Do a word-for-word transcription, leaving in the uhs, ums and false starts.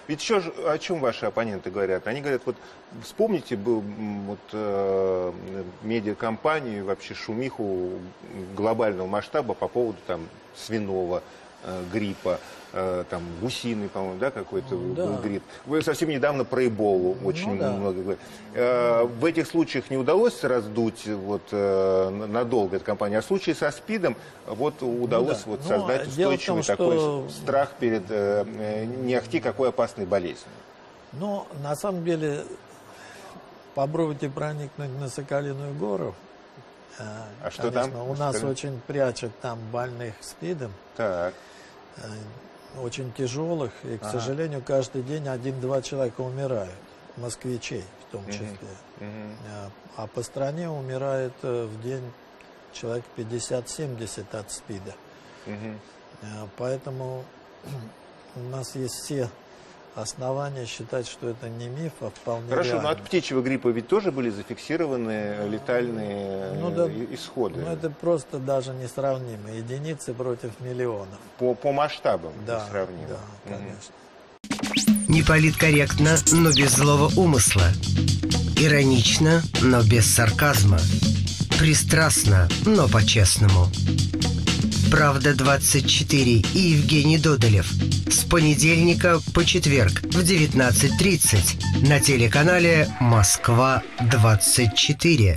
Ведь еще ж о чем ваши оппоненты говорят? Они говорят, вот вспомните был вот, э, медиакомпанию, вообще шумиху глобального масштаба по поводу там свиного э, гриппа, э, там гусиный, по-моему, да, какой-то Ну, был да. грипп. Вы совсем недавно про Эболу очень Ну, да. много говорили. Э, в этих случаях не удалось раздуть вот, э, надолго эту кампанию, а в случае со СПИДом вот удалось Ну, да. вот, Но создать дело в устойчивый том, такой что... страх перед э, э, не ахти какой опасной болезнью. Ну, на самом деле, попробуйте проникнуть на Соколиную гору. А Конечно, что там? у нас Скажи. очень прячут там больных СПИДом, Так. очень тяжелых. И, к Ага. сожалению, каждый день один-два человека умирают, москвичей в том числе. Мгм. А, а по стране умирает э, в день человек пятьдесят-семьдесят от СПИДа. Мгм. А, Поэтому у нас есть все основания считать, что это не миф, а вполне Хорошо, реально. но от птичьего гриппа ведь тоже были зафиксированы летальные Ну да, э, исходы Ну, это просто даже несравнимо. Единицы против миллионов. по, по масштабам Да, несравнимы. да, Мгм. конечно. Неполиткорректно, но без злого умысла. Иронично, но без сарказма. Пристрастно, но по-честному. «Правда двадцать четыре» и Евгений Додолев. С понедельника по четверг в девятнадцать тридцать на телеканале «Москва двадцать четыре».